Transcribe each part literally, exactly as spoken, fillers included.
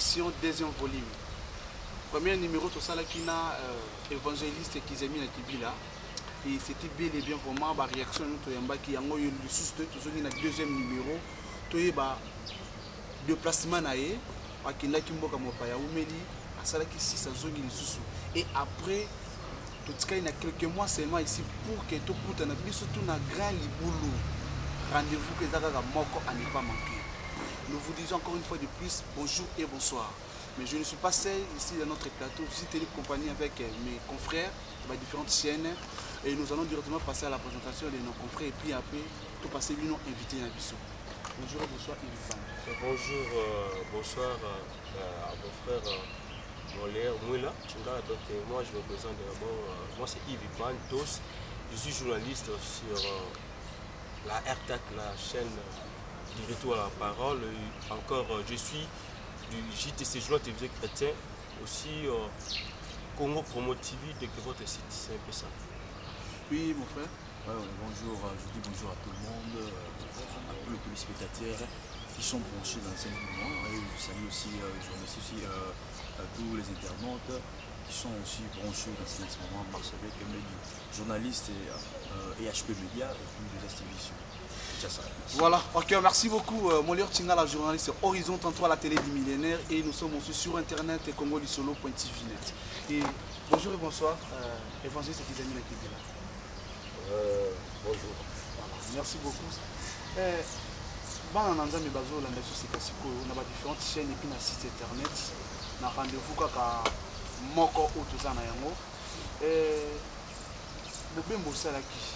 réaction deuxième volume. Premier numéro, tout ça là qui n'a évangéliste qui s'est mis à Kibila. Et c'était bien et bien vraiment ma réaction nous qui a eu le sous toujours une deuxième numéro. Toi bah déplacement naé, à qui n'a qu'un boka mopaya ou meli à ça là qui six cents zone sous. Et après tout cas il y a quelques mois seulement ici pour que tout pour t'en surtout na grand liboulou. Rendez-vous que Zagaga Moko à ne pas manquer. Nous vous disons encore une fois de plus bonjour et bonsoir. Mais je ne suis pas seul ici dans notre plateau, je suis télécompagnie avec mes confrères de différentes chaînes et nous allons directement passer à la présentation de nos confrères et puis après tout passer lui nous inviter à Bissot. Bonjour et bonsoir Yves. Bonjour, euh, bonsoir euh, à mon frère euh, Molaire Mouila. Donc euh, moi je me présente d'abord, euh, moi c'est Yves Pantos, je suis journaliste sur euh, la R T A C, la chaîne du retour à la parole. Et encore euh, je suis du J T C Journal Télévisé Chrétien, aussi euh, Congo Promo T V de votre site, c'est un peu ça. Oui mon frère. Ouais, ouais, bonjour, euh, je dis bonjour à tout le monde, euh, à tous les téléspectateurs qui sont branchés dans le scène du mois. Et je salue aussi, euh, je remercie aussi euh, à tous les internautes qui sont aussi branchés dans ce moment, Marcel Kemedi, journaliste et, euh, et H P Media et puis des distributions. Voilà, ok, merci beaucoup. Euh, Molière Tinga, la journaliste Horizon trente-trois, la télé du millénaire. Et nous sommes aussi sur internet et congo lisolo point t v net. Et bonjour et bonsoir, euh, évangéliste Kizami Nakibila. Euh, bonjour. Voilà, merci beaucoup. Euh, Bana Nanzami Bazo, la nation c'est Kassiko, on a différentes chaînes et puis un site internet. On a rendez-vous kaka moko ou tout ça na yango. Euh, Bobembo Salaki.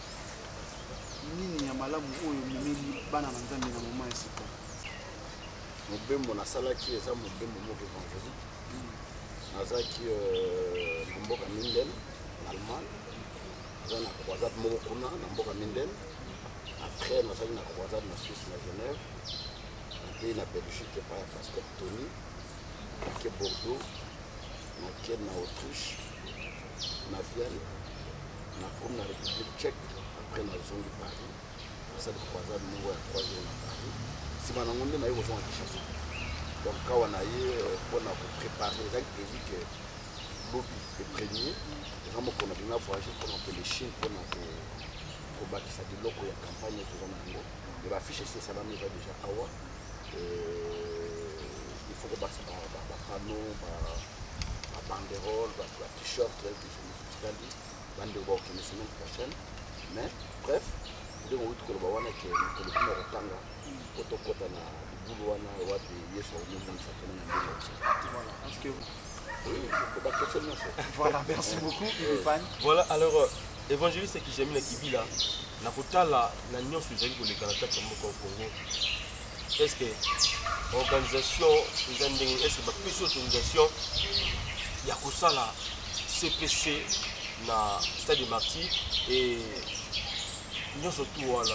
Nini ya malamu oyo mimeli bana na nzambe na moment esika mobembo nasalaki eza mobembo moko évangélique nazalaki na mboka Minden na Allemagne eza na croisade moko kuna na mboka Minden après nazalaki na croisade na Suisse na Genève nakei na Belgique epai ya pasteur Tony nake Bordeaux nake na Autriche na Vienne nakomi na République tchèque. Après la zone de Paris, ça de croisade nous à trois jours à Paris. Si on a un monde, on a eu besoin de chasser. Donc quand on a eu, on a préparé, les gens prévu que lobby est premier, vraiment qu'on a bien voyagé, qu'on a fait les chiens, qu'on a fait pour bâtir ça de locaux, il y a campagne tout ça maintenant. Il va afficher ces salams, il va déjà à Awa. Il faut que bâtir par panneau, par banderole, par t-shirt, il faut que nous banderole qui est la semaine prochaine. Mais bref, nous avons vu que le Bawana qui est le premier Rotanga, Otokota na Boulouana, Wadi, Yeso, nous avons fait un peu. Voilà, est-ce que oui, il faut pas que seulement ça. Voilà, merci beaucoup, Yves. Voilà, alors, euh, évangéliste qui j'ai mis la Kibila, la Kota, la Nyon Suzali pour les Canada comme au Congo. Est-ce que l'organisation, est-ce que la plus organisation, il y a que ça là, C P C, na Stade des Martyrs et nous surtout voilà.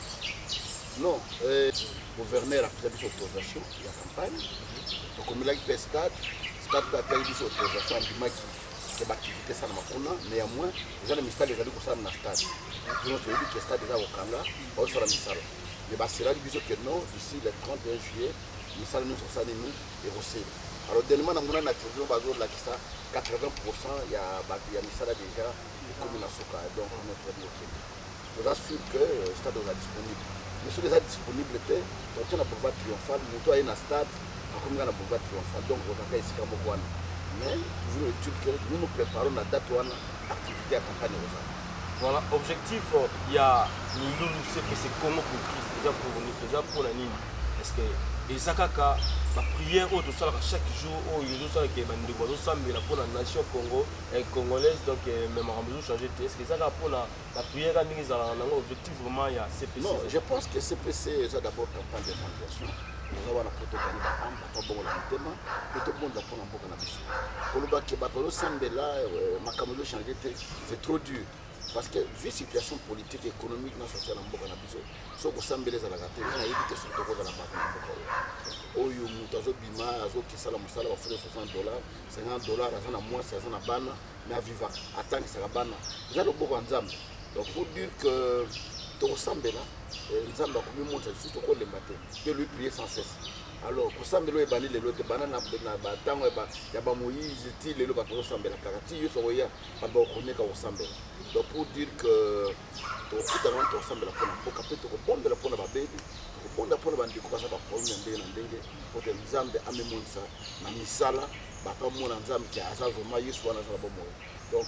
Non, le gouverneur a pris des autorisations, la campagne. Donc comme il a fait stade, stade a pris des autorisations en disant que l'activité ça n'a pas eu, néanmoins, les gens de Mistral les ont dit que ça n'a pas eu. Ils ont dit que le stade est au Kanga, on sera Mistral. Mais c'est là que non, d'ici le trente et un juillet, Mistral nous sommes nous et Rossé. Alors dernièrement, on a naturellement basé là qui ça quatre-vingts pour cent il y a il y a Missala déjà comme la Soka donc on est très bien ok. Je vous assure que le stade est disponible. Mais si les stades disponibles étaient, donc on a boulevard triomphal, nous toi un stade, comme on a boulevard triomphal donc on a ici comme quoi. Mais toujours est-il que nous nous préparons la date où on a activité à campagne aux gens. Voilà, objectif il y a nous c'est que c'est comment pour Christ déjà pour nous déjà pour la ligne. Est-ce que les Zakaka, la prière au tout ça chaque jour au Jésus ça que bande ko ça mais pour la nation Congo et congolaise donc même en besoin changer est-ce que ça pour la la prière à mise en objectif vraiment il y a C P C. Non, je pense que C P C c'est d'abord campagne d'évangélisation. Nous avons la photo de l'amba pas bon la thème mais tout le monde a pour un peu na biso. Koloba ke batolo sembela makamelo changer c'est trop dur. Parce que vu la situation politique et économique dans sociale en Boka Nabiso, ce que ça me les a la gâté, on a évité ce que vous avez la marque. Oh, you mutazo bima, azo qui sala musala va faire soixante dollars, cinquante dollars, azana moins, c'est azana bana, mais à vivre, attends que ça va bana. J'ai le beau ensemble. Donc pour dire que tu ressembles là, les gens ont commis mon surtout qu'on les matin, de lui prier sans cesse. alors kosambela oyo ebandi lelo te bana na batango ya bamoïse ti lelo bato ozosambela kaka ti yo sokoya babaokoneka kosambela donc pour dire que tokokutana wana tokosambela mpona mboka mpe tokobondela mpona babebi tokobondela mpona bandeko baza baproblème ya ndenge na ndenge po te nzambe amemonisa na misala bato amona nzambe ke aza vraiment yesu wana azala bomoi donc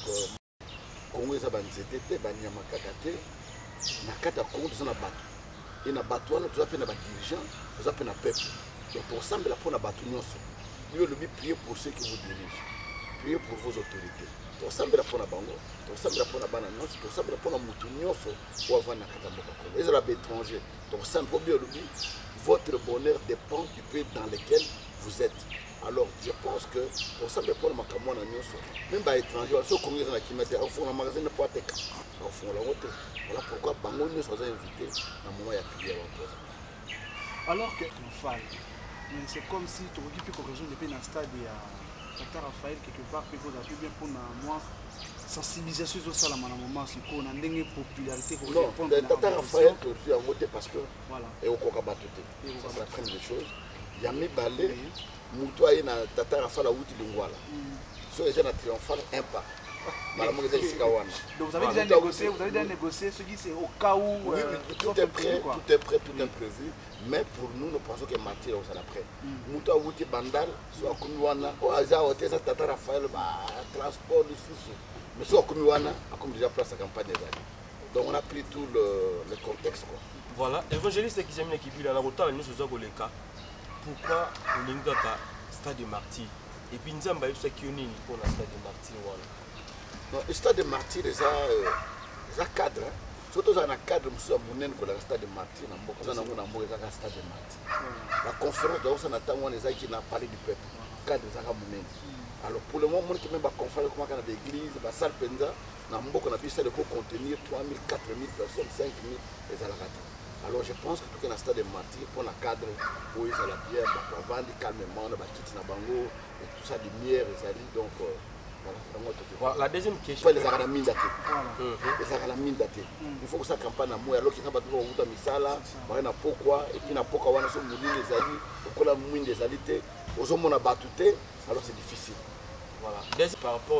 kongo eza banzete te banyama kaka te na kati ya kongo toza na bato e na bato wana toza mpe na badirigant toza mpe na peuple donc tokosambela mpona bato nyonso yo olobi prier pour ceux qui vous dirigent prier pour vos autorités tokosambela mpona bango tokosambela mpona bana nyonso tokosambela mpona motu nyonso oyo avandi na kati ya mboka kongo ezala baétranger tokosambela mpo bi olobi votre bonheur dépend du pays dans lequel vous êtes. Alors je pense que pour ça, pour le makamwa na nyonso, même ba étranger, ceux qui sont na kimete, au fond, le magasin ne peut pas être au fond la route. Voilà pourquoi bango nous sommes invités dans le moment il y a prière en présent. Alors que on faille, mais c'est comme si tu aurais pu corriger depuis dans le stade et à Tata Raphaël quelque part, puis vous avez bien pour moi sensibilisation sur ça là à moment c'est qu'on a une popularité pour non Tata Raphaël tu es en mode parce que voilà et au kokabatote c'est la première des choses il y a mes balais mutu aye na Tata Raphaël outi lingwala so les gens na triomphal un pas malamu les isika wana donc vous avez déjà négocié vous avez déjà négocié ce qui c'est au cas où oui tout est prêt tout est prêt tout est prévu mais pour nous nous pensons que matière ça l'après mutu outi bandal so akomi wana o aza hôtel Tata Raphaël ba transport de sous mais si on a déjà place à campagne donc on a pris tout le, le contexte quoi. Voilà, évangéliste qui aime qui vit la route nous sommes les cas. Pourquoi on est dans stade de martyr et puis nous avons ce qui est pour le stade de martyr voilà. Non, le stade de martyr les a les a cadre surtout dans un cadre monsieur Mounen pour le stade de martyr na mboka na ngona mboka za stade de martyr. La conférence de ça n'attend on les a qui n'a parlé du peuple cadre za Mounen. Alors pour le moment, qui même pas conférence comme dans l'église, la salle penza, na mboko na bisa de pour contenir trois mille, quatre mille personnes, cinq mille les alagata. Alors je pense que tout est dans stade de martyr pour la cadre où ils ont la bière, bah vendre calmement, na bakiti na bango et tout ça de lumière et ça donc voilà. La deuxième question. Les agala mine daté. Les agala mine daté. Il faut que ça campagne à moi alors qu'ils sont pas toujours au bout de misala, bah na pourquoi et puis na pourquoi wana so mouli les amis, au la mine des alités, aux hommes on a battuté, alors c'est difficile. Voilà. Dès par rapport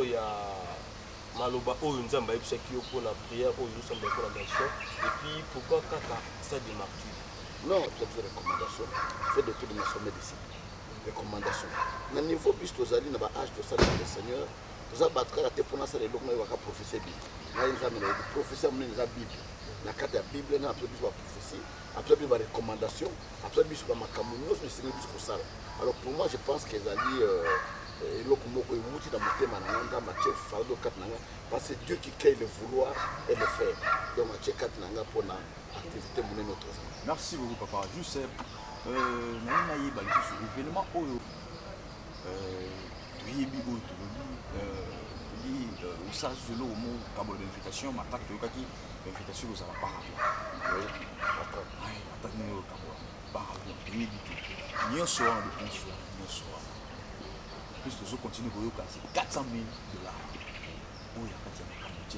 à Maloba, où nous avons fait pour la prière, où nous sommes pour la nation, et puis pourquoi Kaka, ça des martyrs? Non, c'est une recommandation. Faites de tout de nation médecine. Recommandation. Au niveau plus aux alliés, dans l'âge de ça, le Seigneur, nous avons battu la tête pour nous, les gens qui ont prophétisé Bible. Nous avons prophétisé la Bible. La carte de la Bible, nous avons prophétie, après une recommandation, après une recommandation, mais c'est une ça. Alors pour moi, je pense que les alliés. Eloko moko euti na motema na nga Matthieu fardo kat na nga parce que Dieu qui crée le vouloir et le faire donc Matthieu kat na nga pour na activité monene notre. Merci beaucoup papa. Juste euh na yeba sur événement oyo euh tuyebi oyo tulobi euh li au sens de l'eau mo kabo l'invitation mata to kaki l'invitation aux appareils oui attends ai attends no kabo par tuyebi nyonso en de consoi nyonso plus de gens continuent à c'est quatre cent mille dollars. Oh, il y a pas de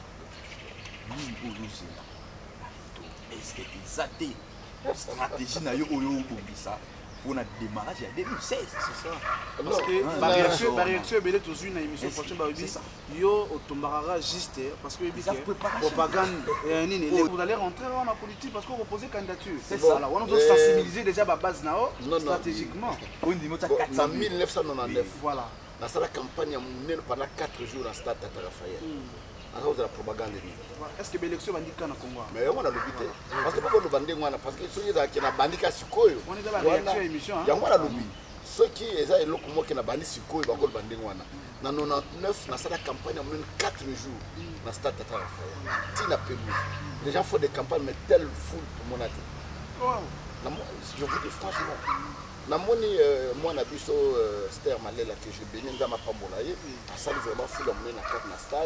est-ce que ça des stratégies n'a eu ça pour un démarrage il y a deux mille seize, c'est ça. Parce que la réaction, la réaction est dans une émission prochaine, yo automarara juste parce que propagande vous allez rentrer dans la politique parce qu'on va poser candidature. C'est ça là, on doit sensibiliser déjà la base nao stratégiquement. En mille neuf cent quatre-vingt-dix-neuf, voilà. Dans la campagne pendant quatre jours à Stade Tata Raphaël. À cause de la propagande. Est-ce que l'élection va dire qu'on a Congo? Mais on a l'obité. Parce que pourquoi nous bandons parce que ceux qui ont bandé Sikoyo. On est dans la réaction émission. Il y a moi la lobby. Ceux qui ont lobby qui ont bandé Sikoyo, ils vont bandé wana. Dans quatre-vingt-dix-neuf, dans la campagne on a quatre jours dans Stade Tata Raphaël. Tina pelouse. Les gens font des campagnes mais telle foule pour mon avis. Je vous dis franchement. Namoni moi na biso Ster Malela que je bénis dans ma pambolaye. Ça vraiment foule on na quatre na stade.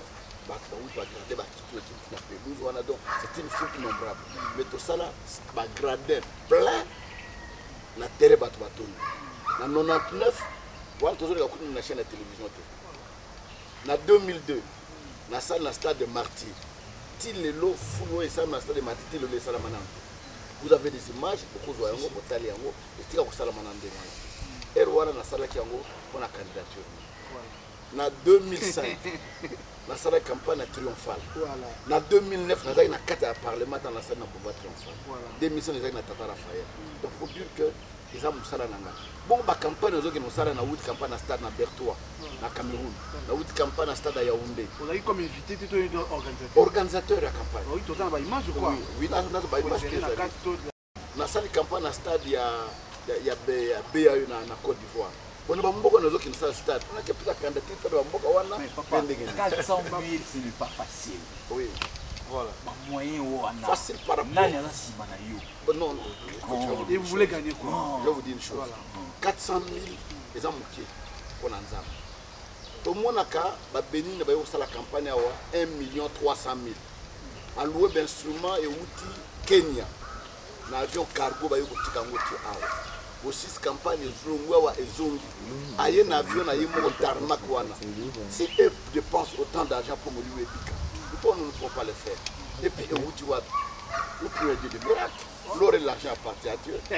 C'est une foule innombrable. Mais tout ça là, c'est gradin plein na terre bato bato. En quatre-vingt-dix-neuf, voilà toujours la la chaîne de télévision. En deux mille deux, la salle na stade de Martyr. Til le lot foule et ça na stade de Martyr le salamana. vous avez des images beaucoup de yango botali yango estika kosala manande wana er wana nasalaki yango mpona candidature na deux mille cinq nasala campagne triomphale na deux mille neuf nazalaki na kati ya parlement dans la salle na boulevard triomphale deux mille cinq nazalaki na tata Raphaël donc faut dire que eza mosala na ngai bongo bacampagne ozokende mosala na wuti campagne na stade na Bertois na Cameroun na wuti campagne na stade ya Yaoundé ozalaki comme invité te to organisateur organisateur ya campagne oui toza na baimage je crois oui nazo baimage nasali campagne na stade ya ya B A U na Côte d'Ivoire on a beaucoup de gens qui ne stade. On a qui peut candidater pour beaucoup wana. quatre cent mille c'est pas facile. Oui. Voilà. Moyen ou ana. Facile par rapport. Nani ana si manayo. Non non. Et vous voulez gagner quoi? Je vous dis une chose. quatre cent mille les gens moqués pour Nanzam. Tout le monde a ka ba Bénin ba yo la campagne awa un million trois cent mille. En louer d'instruments et outils Kenya. Na avion cargo ba yo kutika ngoti awa. Aussi campagne zungu et zungu aye na avion na yimo tarmac wana si eux dépensent autant d'argent pour mourir épica pourquoi nous ne pouvons pas le faire et puis où tu vois vous pouvez dire des miracles l'aurait l'argent appartient à Dieu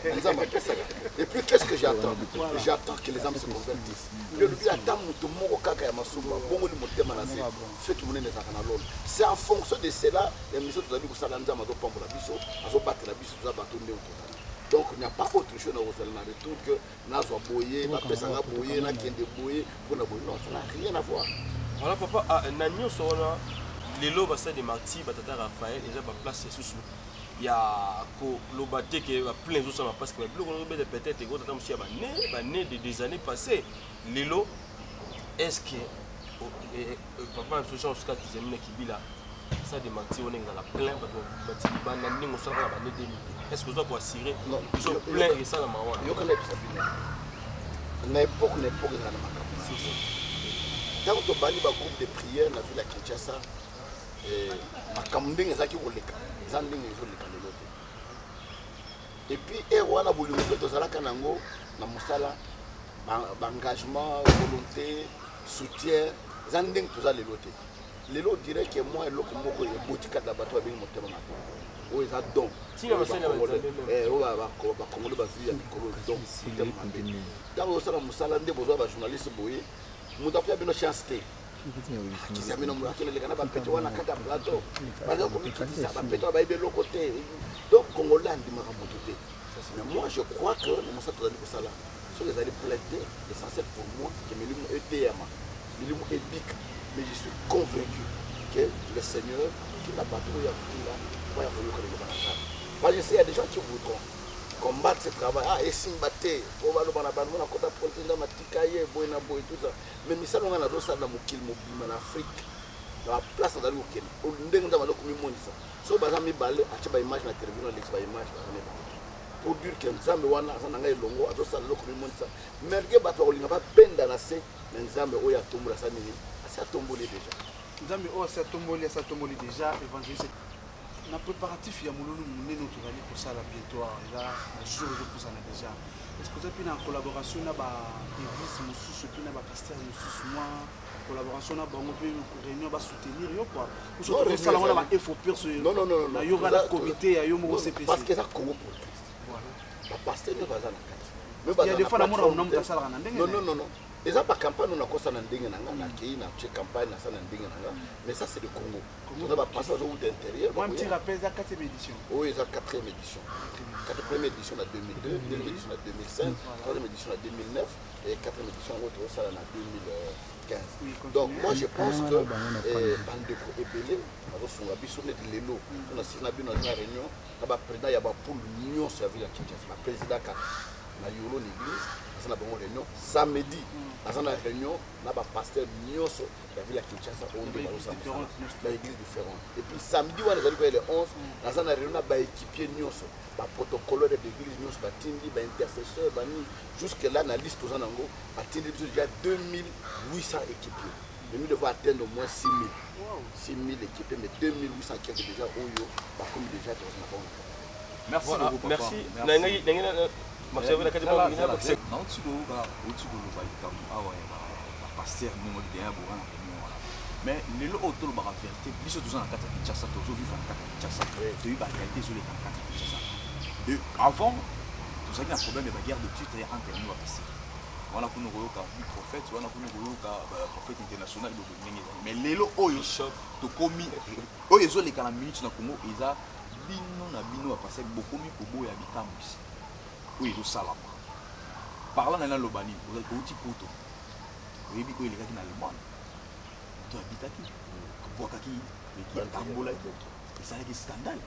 et puis qu'est-ce que j'attends j'attends que les âmes se convertissent je lui attends tout mon kaka ya masumba bongo li motema na se fait tout monde ezaka na lolo c'est en fonction de cela les missions tu as dit que ça lanza mazo pambola biso azo battre la biso za bato ndé autour. Donc il n'y a pas autre chose dans le retour que Nazwa Boye, Pesanga Boye, Nakende Boye, non, ça n'a rien à voir. Voilà papa, Nagno Sona, les lobes de Marty, Batata Raphaël, ils ont place sous il y a l'obate qui a plein de choses parce que le plus gros de peut-être est gros dans le né des années passées. Les lots, est-ce que papa, ce genre de qui aiment qui vit là, ça de Marty, on est dans la plein parce que Marty, Banani, on sera dans l'année deux mille. Est-ce que vous avez assuré ils sont pleins et ça la maman? Il y a une époque, une époque dans la maman. Quand on a un groupe de prière dans la ville de Kinshasa, Makamunding est qui volé, Zanding est volé quand il et puis et on a voulu faire tout ça là Kanango, na Moussala, engagement, volonté, soutien, Zanding tout ça les lotés. Les lots diraient que moi et l'autre mot est boutique de la bateau avec mon témoin. Oh, ils ont donc. Si on a fait eh, on va va Congolais va vivre donc. Quand on sera Moussala, des besoins de journalistes boyés, nous avons fait une chance. Qui s'est mis dans le les gars va péter on a quatre plateaux. Par exemple, qui ça va péter va de l'autre côté. Donc Congolais dit ma ramboté. Mais moi je crois que nous sommes tous pour ça là. Sur les allées plaider l'essentiel pour moi que mes lumières E T M, mes lumières épiques. Mais je suis convaincu que le Seigneur qui n'a pas trouvé à tout là. Parce que il y a des gens qui voudront combattre ce travail. Ah, et si mbaté, on va le faire, on va le faire, on va le faire, tout ça. Mais si on a la rosa dans en Afrique, dans la place dans le Kenya, on ne peut pas le faire. Si on va le faire, on va image la télévision, on va image pour dire que nous avons un longo, on va le faire. Mais il va pas peine dans la scène, mais nous avons un tombeau à sa minute. Ça tombe déjà. Nous avons un tombeau, ça tombe déjà, évangéliste. Na préparatif ya mululu munene tozali kosala bientôt là jour de kosala déjà est-ce que vous avez une collaboration na ba église mosusu puis na ba pasteur mosusu moi collaboration na bango pe réunion ba soutenir yo quoi ou surtout kosala wana ba info perso non non non na yo na comité ya yo mo C P C parce que ça Congo pour voilà ba pasteur ne va pas mais il y a des fois la mona na muta sala na ndenge non non non non les gens pas campagne on a quoi ça na ndenge na na ki na campagne na ça na ndenge na mais ça c'est le Congo. On va passer au route d'intérieur. Moi, un petit rappel, c'est la quatrième édition. Oui, c'est la quatrième édition. Quatrième édition en deux mille deux, deuxième édition en deux mille cinq, troisième édition en deux mille neuf et quatrième édition en deux mille quinze. Donc, moi, je pense que Bandeko et Belé, on a besoin de l'élo. On a signé une réunion, on a président, il y a pour l'union sur la ville de Kinshasa, le président na yolo l'église, on a une réunion samedi. Dans une réunion, on a un pasteur Nyonso, la ville de Kinshasa, on a l'église différente. Et puis samedi, on a le onze, dans une réunion, on a un équipier Nyonso, un protocole de l'église Nyonso, un tindi, un intercesseur, jusque-là, dans la liste, on a déjà deux mille huit cents équipiers. Mais nous devons atteindre au moins six mille. six mille équipiers, mais deux mille huit cents qui sont déjà au yo, comme déjà, merci beaucoup, papa. Merci. Marcelo na kati mwa ngina ba c'est na otiko ba otiko lo ba ikamu awa ya ba pasteur mo de ya bo na ko mais lelo otolo ba vérité biso tozana kati ya Kinshasa tozo vivre na kati ya Kinshasa to yi ba réalité sur les kati ya Kinshasa Et avant, tout ça qui a un problème, il y a une guerre de titre entre nous à passer. On a connu le prophète, on a connu le prophète international. Mais les lots, ils sont commis. Ils ont les quarante minutes dans le Congo, ils ont bino na bino à passer beaucoup mieux pour boire à ici. Oui, ils ont ça là. Parlant dans le Bani, vous avez un petit poteau. Vous avez dit que les gars qui sont allemands. Tu habites à qui? Pour qui? Qui est tambola. C'est un scandale.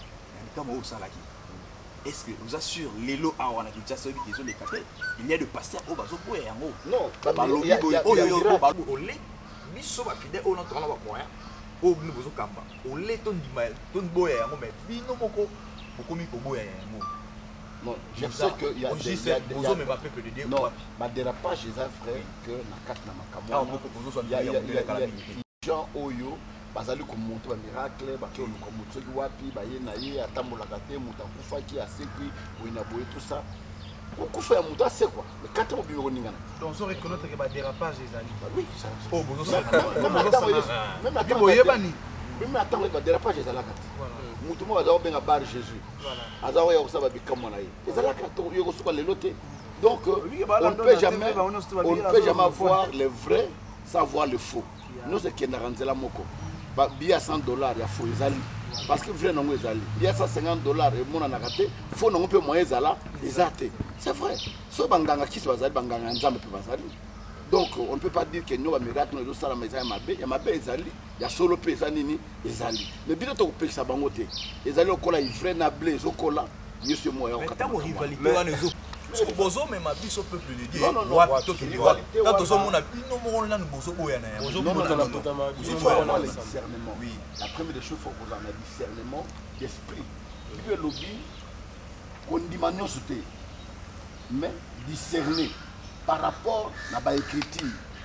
Est-ce que vous assure les lots à on a qui déjà qui sont les cafés? Il y a de pasteurs au bateau pour un mot. Non, il y a au lait. Biso ba fidèle au notre là quoi. Au nous besoin kamba. Au lait ton di mal, ton boya un mais bino moko. Beaucoup mi ko boya un mot. Non, je sais que il y a des gens mais pas peu de dire. Non, ma dérapage est vrai que na quatre na makamo. Il y a des gens oyo bazali komonte ba miracle ba ke oluka moto ki wapi ba ye na ye atambolaka te moto akufaki asekwi oyina boye tout ça okufa ya moto ase quoi mais quatre mo biro ningana donc on reconnaître que ba dérapage ezali oui ça oh bozo ça même attends même attends boyebani même attends ba dérapage ezalaka te moto mo bazao benga bar Jésus azao ya kusaba bikamo na ye ezalaka to yo kosuka lelo te donc on ne peut jamais on ne peut jamais voir le vrai sans voir le faux nous c'est qui n'a rendu la moko billet cent dollars il faut ezali parce que vrai non ezali billet cent cinquante dollars et mon anakate faut non peut moyen ezala ezate c'est vrai so banganga qui soit ezali banganga nzambe peut bazali donc on ne peut pas dire que nous ba miracle nous ça la maison ya mabe ya mabe ezali ya solo pe ezanini ezali mais billet to kopekisa bango te ezali okola vrai na blé zokola yesu moya okata mais rivalité wana ezo parce que bozo même ma biso peuple de Dieu. Non non non. Quand bozo mon abi no mo na bozo boya na. Bozo mo na totalement. Il faut avoir le discernement. Oui. La première des choses faut qu'on ait un discernement d'esprit. Il peut lobby qu'on dimanche sauter. Mais discerner par rapport à la écriture.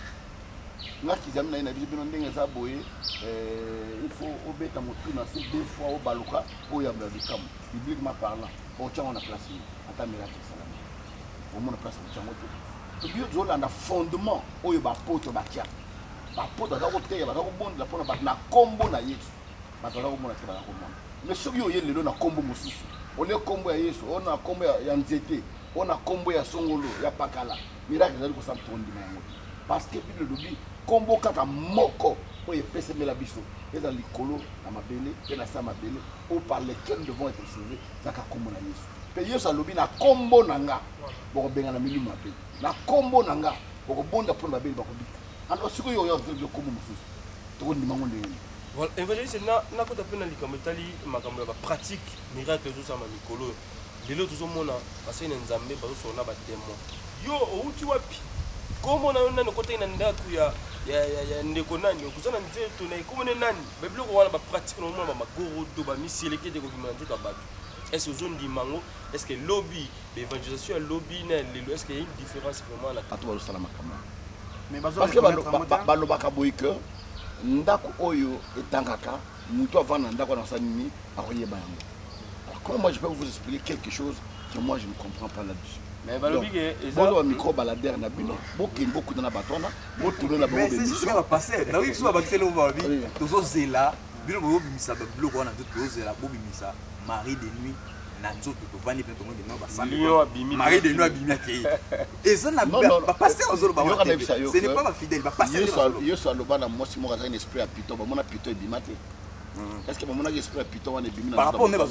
Nga kizamina ina biso bino ndenge za boye euh il faut obeta motu na c'est deux fois au baluka au ya bikam bibliquement parlant au tient on a place ata miracle salama au monde place au tient motu to bio zola na fondement oyo ba poto ba tia ba poto za ko teya ba ko bonda pona ba na kombo na Yesu ba to ko mona te ba ko mona mais soki yo yelelo na kombo mosusu ole kombo ya Yesu ona kombo ya nzete ona kombo ya songolo ya pakala miracle za ko sa tondi na yango parce que Bible lobi kombo kaka moko pour epeseme la biso eza likolo na mabele pe na sa mabele au par lesquels nous devons être sauvés zaka kombo na Yesu pe Yesu alobi na kombo nanga boko benga na milimo pe na kombo nanga boko bonda pour mabele bako bika alors siko yo yo yo kombo mususu to ko ndima ngonde voilà évangéliste na na kota pe na likambo tali makambo ya ba pratique miracle zo sama mikolo lelo tuzo mona basene nzambe bazo sona ba témoin yo outi wapi komo na nani kote ina ndako ya ya ya ya ndeko nani okuzana nzeto na ikomone nani biblo ko wana ba pratique no mona ba magoro do ba misileke de ko kimante ka bato est-ce que zone di mango est-ce que lobby l'évangélisation lobby na lelo est-ce qu'il y a une différence vraiment là atu ba salama kama mais bazo parce que ba lo ba ka boyike ndako oyo etangaka muto avana ndako na sanini akoyeba yango alors comment moi je peux vous expliquer quelque chose que moi je ne comprends pas là-dessus. Mais balobi ke eza micro baladère na bino boki beaucoup na batona botulo na mais c'est juste que va passer na oui so ba kiselo ba bi tozo zela bino bo bimisa ba bloko wana to tozo zela bo bimisa mari de nuit na nzoto to vani pe to ngombe no ba sali mari de nuit abimia ke et ça na ba passer aux autres ba ce n'est pas ma fidèle ba passer yo so aloba na mosi mo kaza une esprit à pito ba mona pito ebimate. Est-ce que mon esprit plutôt par rapport moi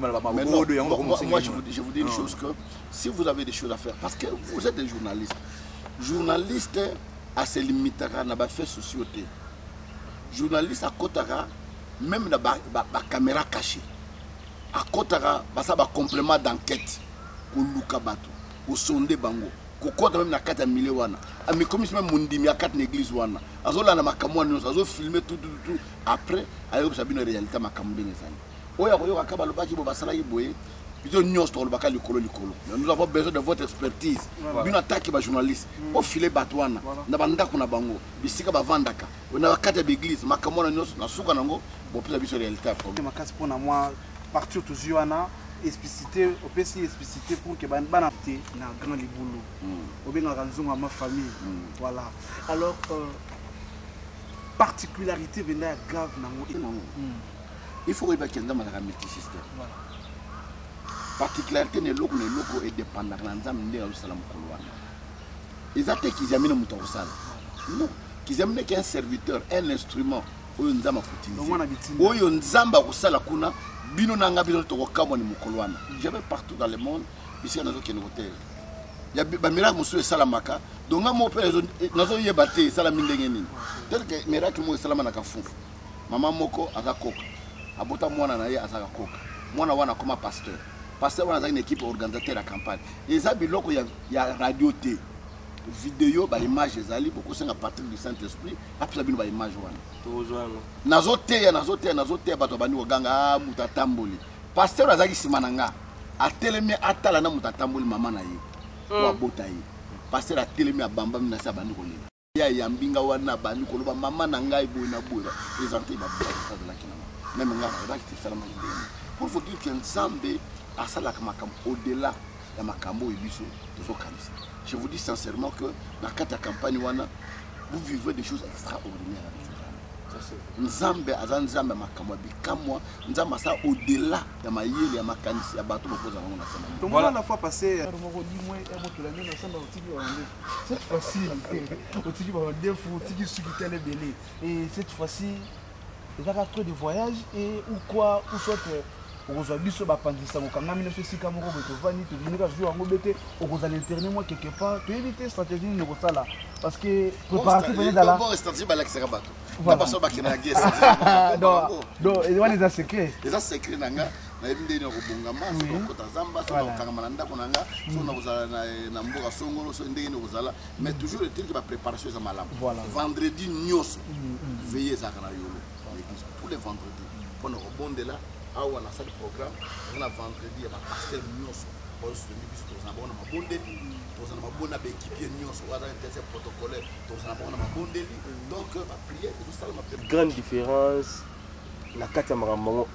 je vous dis je vous dis une chose que si vous avez des choses à faire parce que vous êtes des journalistes journaliste à se limiter à na ba fait société journaliste à kotaka même na ba caméra cachée à kotaka ba ça ba complément d'enquête ko luka bato ko sonde bango ko kota même na quatre mille wana ami comme même mundimi ya quatre église wana azola na makamwa nyonso azo filmer tout tout tout après ayo sabino réalité makambo ngezani oya ko yoka kabalo baki bo basala yiboye bizo nyonso to lobaka likolo likolo nous avons besoin de votre expertise bino attaque ba journaliste o filer bato wana na banda kuna bango bisika ba vandaka na quatre église makamwa nyonso na suka nango bo pesa biso réalité a problème makasi pona moi partir toujours wana explicité au P C explicité pour que ban banapté na grand libulu au bien dans ma famille voilà alors euh, particularité venait grave nango il faut que quelqu'un m'a multi système particularité ne loko ne loko et dépendant na nzambe nde azosala mokolo wana eza te kizamine moto akosala non kizamine ke un serviteur un instrument oyo nzambe akutilize oyo nzambe akosala kuna bino na nga bino tokokamwa ni mokolo wana je vais partout dans le monde bisika nazokende kotere ya bamiracle mosusu esalamaka donc nga mo mpe nazoyeba te esalami ndenge nini tel que miracle moko esalama na kafufu mama moko aza koka abota mwana na ye azaka koka mwana wana akoma pasteur pasteur wana azaki na équipe organisateur ya campagne eza biloko ya, ya radio te vidéo baimage ezali bokosenga partir du saint esprit apesa bino baimage wana nazoteya nazoteya nazoteya bato bandi koganga moto atamboli pasteur azalaki nsima na nga atelemi atala na moto atamboli mama na ye po abota ye pasteur atelemi abambami na se abandi kolela ya yambinga wana bandi koloba mama na ngai boye na boye présente bazalaki na même nga bazalaki tesalama ndenge pour vous dire que nzambe asalaka makambo au-delà ya makambo oyo biso tozokanisa. Je vous dis sincèrement que dans la campagne, vous vivez des choses extraordinaires. Nzambe aza nzambe makamwa bikamwa nzambe sa au-delà ya mayele ya makanisi ya bato bokoza bango na sema. Donc voilà la fois passée cette fois-ci otiki ba defu otiki sukita le belé et cette fois-ci il y a trop de voyages et ou quoi ou soit aujourd'hui ce bapandisa kokanga mine sika moko betovani to vinira jour ngo bete okoza l'internet moi quelque part to éviter stratégie ne ko sala parce que préparation venir dans la bon stratégie ba l'accès bato na baso ba kina guest donc donc et wani za secret les secret nanga na ebinde ni kobonga maso ko tazamba so kokanga mananda ko nanga so na kozala na mboka songolo so ndenge ni kozala mais toujours le truc ba préparation za malamu vendredi nyos veiller za kana yolo tous les vendredis pour nous rebondir là ah on a ça le programme on a vendredi ya pasteur nyos pour se mettre sur na bona mabondeli to na mabona ba équipier nyos wa za intercession protocolaire to na bona mabondeli donc ba prière tout ça ma grande différence la quatrième makambo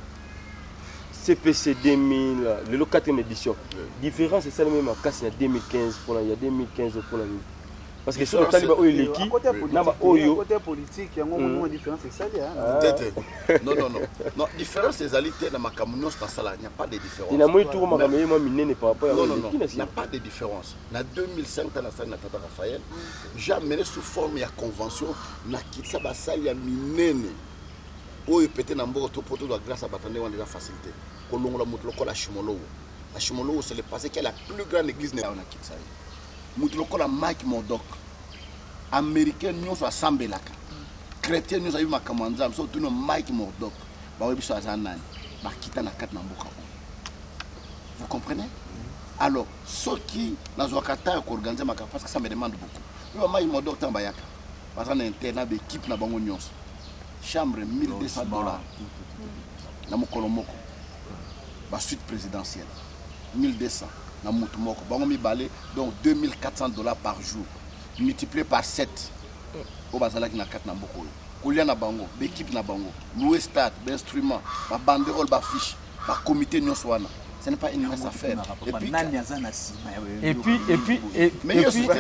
C P C deux mille le quatrième édition différence c'est ça le même casse il y a deux mille quinze pour il y a deux mille quinze pour la parce que sur le taliban oyo leki na ba oyo côté politique yango mo différence c'est ça non non non non différence c'estalité na makamunos na sala il n'y a pas de différence ina moi tout makamé moi minene par rapport à non non non il n'y a pas de différence na deux mille cinq na sala na tata Raphaël jamais sous forme ya convention na kitsa ba sala ya minene oyo pété na mboko to poto grâce à batande wana déjà facilité kolongola mutlo ko la Shimolo la Shimolo c'est le passé qui est la plus grande église na kitsa Moutloko Mike Murdoch américain nyonso asambelaka chrétien nyonso ayi makamanza so tuno Mike Murdoch ba webiso azanani ba kita na kat na mboka. Vous comprenez? Alors ceux qui nazwakata ko organiser maka parce que ça me demande beaucoup. Yo Mike Murdoch tambayaka parce que interna be équipe na bango nyonso chambre mille deux cents dollars na mokolo moko ba suite présidentielle mille deux cents na mutu moko bango mibale donc deux mille quatre cents dollars par jour multiplié par sept au bazalaki na quatre na mboko kolia na bango l'équipe na bango louer stade d'instruments ba banderole ba fiche ba comité nyonso wana ce n'est pas une mince affaire et puis et puis et puis et puis et puis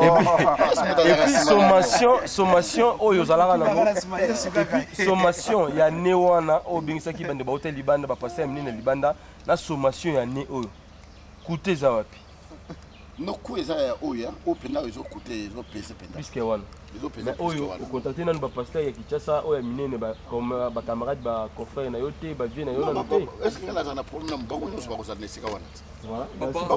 sommation sommation oyo zalaka na sommation ya ne wana obingisaki bande ba hotel libanda ba passer mnene libanda na sommation ya ne oyo coûter za wapi no kueza ya oya opena ezo coûter ezo pesa penda puisque wana ezo pesa oyo o contacter nanu ba pasteur ya Kinshasa oya minene ba comme ba camarade ba confrère na yote ba vie na yo na te est-ce que là na problème na mbango nyonso ba kozala nesika wana voilà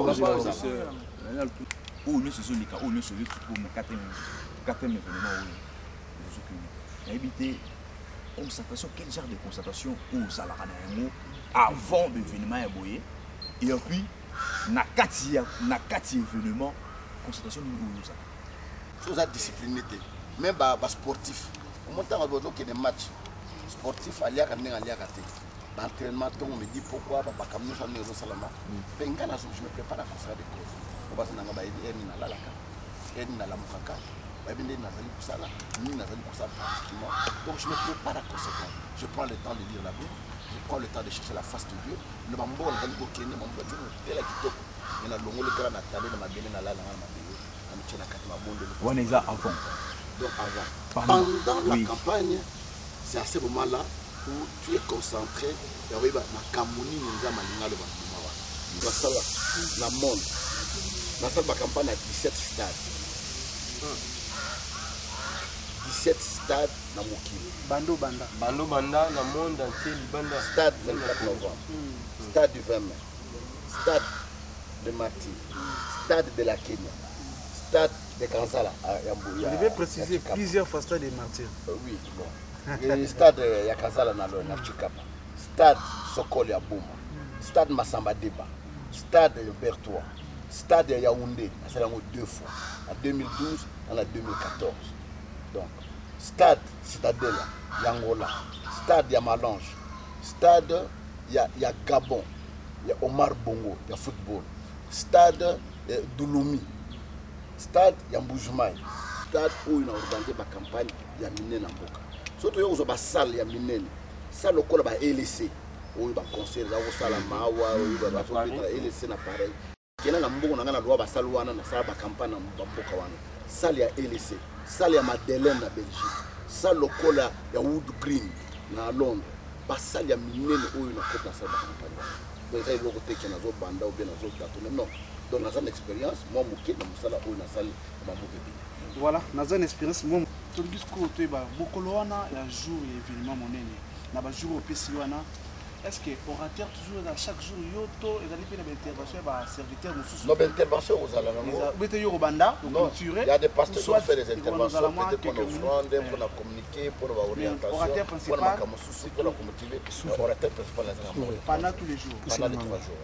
ou nous sommes les cas ou nous sommes pour le quatrième quatrième événement où nous occupons éviter constatation quel genre de constatation ou ça la rana avant l'événement est boyé et puis na kati na kati événement constatation nous ça chose à discipliner même ba ba sportif au montant ba que des matchs sportifs alia ka ndenge alia ka te ba entraînement donc on me dit pourquoi ba comme nous sommes au salama penga na je me prépare pour ça de cause on va nanga ba edi eni na lalaka eni na la mukaka ba binde na zali kusala ni na zali kusala pratiquement donc je me prépare pour ça je prends le temps de lire la Bible. Je prends le temps de chercher la face de Dieu. Le mambo on va le Kenya, mambo Dieu tel a kitoko. Il y a longo le grand natale na mabele na la na mabele. Na mchana kati mabonde. On est là avant. Donc avant. Pendant la campagne, c'est à ce moment-là où tu es concentré. Ya weba na kamuni nza malinga le bamama wa. na sala na monde na sala ba campagne à dix-sept stades dix-sept stades na mokili bando banda bando banda na monde entier libanda stade vingt-quatre novembre stade du vingt mai stade de Marty stade de la Kenya stade de Kansala à Yambu. Je devais préciser plusieurs fois stade de Marty. Oui, bon. Le stade ya Kansala na lo na Chikapa. Stade Sokol ya Boma. Stade Massamba Deba. Stade Bertois. Stade Yaoundé, ça l'a deux fois. En deux mille douze et en deux mille quatorze. Donc, stade Citadelle, Yangola. Stade Yamalange. Stade ya, ya Gabon. Il y a Omar Bongo, il y a football. Stade eh, Douloumi. Stade Yamboujmaï. Stade où il a organisé la campagne Yamine Namboka. Surtout, il y a une salle Yamine. Salle au col de L C. Où il y a un concert, il y a une salle à Mawa, où il y a un L C. Il y a une loi de salle où il y a une campagne Namboka. Salle ya L C. Salle ya Madeleine en Belgique. Salle au col de Wood Green à Londres. Salle Yamine où il y a une campagne. Donc, il y a une côté qui est dans banda ou bien dans un plateau. Non. Donc, dans une expérience, moi, je suis dans la salle où il y a une voilà, dans une expérience, moi, je suis beaucoup de jour et événement monene. Na ba jour au P C wana. Est-ce que orateur toujours dans chaque jour yoto et dans les intervention ba serviteur nous sous. Non, intervention aux ala nango. Bete yo banda pour clôturer. Il y a des pasteurs qui font des interventions pour offrande, pour communiquer, pour orientation. Orateur principal pour la motiver. Orateur principal pendant tous les jours. Pendant les trois jours.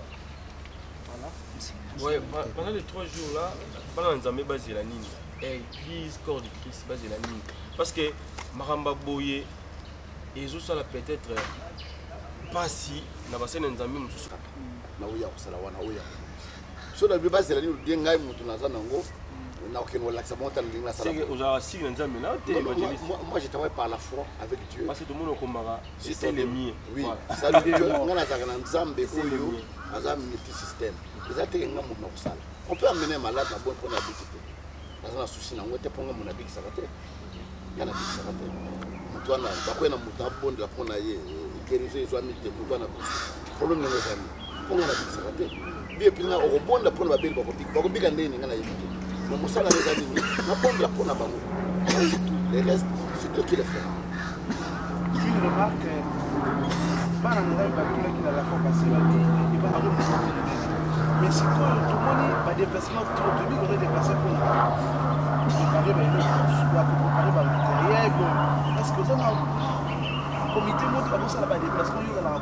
Ouais, pendant les trois jours là, pendant les amis basés la ligne. Église, corps de Christ, basé la ligne. Parce que Maramba Boye, et ça peut-être pas si, n'a pas séné n'zambi moussou. Na ouya kusala wana ouya. So na bibasi la ligne bien ngai mutu na zanango, na okeno relaxa monta na sala. C'est aux arasiques n'zambi là, t'es évangéliste. Moi je travaille par la foi avec Dieu. Parce que tout le monde combat, c'est les miens. Oui, ça veut dire que ngana zaka na nzambe oyo, azam multi système. Les attaques ngamu na kusala. On peut amener malade na bonne pour la visite. Dans un souci, on était pour mon habit saraté. Il y a un habit saraté. Toi, après, on a un bon de la pour la guérison, ils ont mis des moutons à problème de nos amis. Pour mon habit saraté. Bien, puis, on a un bon de la pour la belle barotique. Pour bien gagner, on a évité. Mais mon salaire, les amis, on a un bon de la pour la barotique. Les restes, c'est Dieu qui les fait. Une remarque, pas un élève qui a la fois passé, il va avoir mais si tout le monde va déplacement trop de lui, il aurait déplacé pour préparer le matériel. Est-ce que ça le comité monte comme ça va déplacement, il va la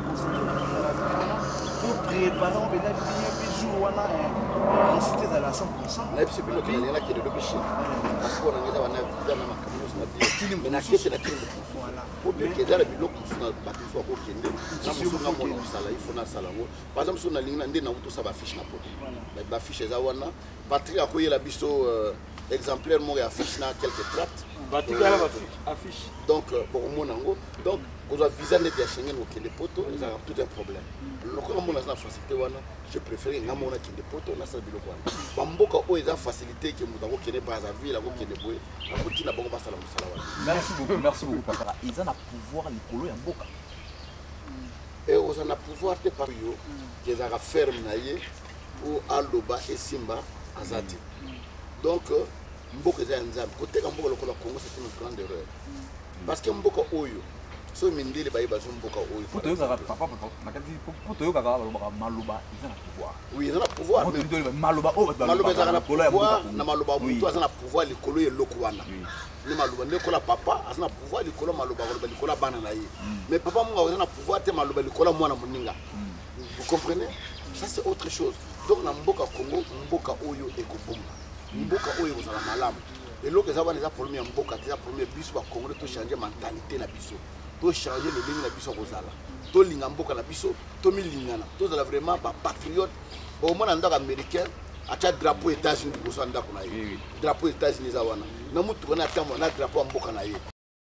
pour préparer on va bien puis jour on a incité dans la cent pour cent. Là c'est bien qu'il y en a qui est de l'obéissance. Parce qu'on a déjà on a déjà na makambo na vie. Mais na kete na kete. Pour bien que dans le biloko na bateau soit ko kende. Na musuka mona sala il faut na sala ngo. Par exemple sur na ligne ndé na uto ça va fiche na poto. Ba fiche za wana. Patrick akoyela biso exemplaire mo ya fiche na quelques tracts. Patrick ala ba affiche. Donc pour mon ngo. Donc quand on visa net ya Schengen au kende poto, ils ont tout un problème. Lokola mona na facilité wana, je préfère ngamona kende poto na sala biloko wana. Bamboka o eza facilité que muta ko kende Brazzaville, ko kende boye. Akoti na bongo basala musala wana. Merci beaucoup, merci beaucoup papa. Ils ont le pouvoir likolo ya mboka. Et ils ont le pouvoir te par yo, qu'ils ont ferme na ye ou aloba et simba azati. Donc mboka eza nzambe. Côté mboka lokola Congo c'est une grande erreur. Parce que mboka oyo so mindele baye bazo mboka oyo. Pour te yoka papa papa, nakati pour te yoka baloba maloba ils ont le pouvoir. Oui, ils ont le pouvoir. Maloba oh maloba eza na pouvoir na maloba mutu eza na pouvoir likolo ye lokwana. Ni maloba nekola papa eza na pouvoir likolo maloba ko likolo bana na ye. Mais papa munga eza na pouvoir te maloba likolo mwana muninga. Vous comprenez? Ça c'est autre chose. Donc na mboka Congo mboka oyo ekobomba. Mboka oyo ozala malamu. Et l'autre ça va les problème en mboka, c'est problème biso ba Congolais to changer mentalité na biso. To changer le ligne na biso kozala. To linga mboka na biso, to milingana. To zala vraiment ba patriote. Au moins ndaka américain, acha drapeau États-Unis ko sanda kuna ye. Drapeau États-Unis za wana. Na mutu kana tambo na drapeau mboka na ye.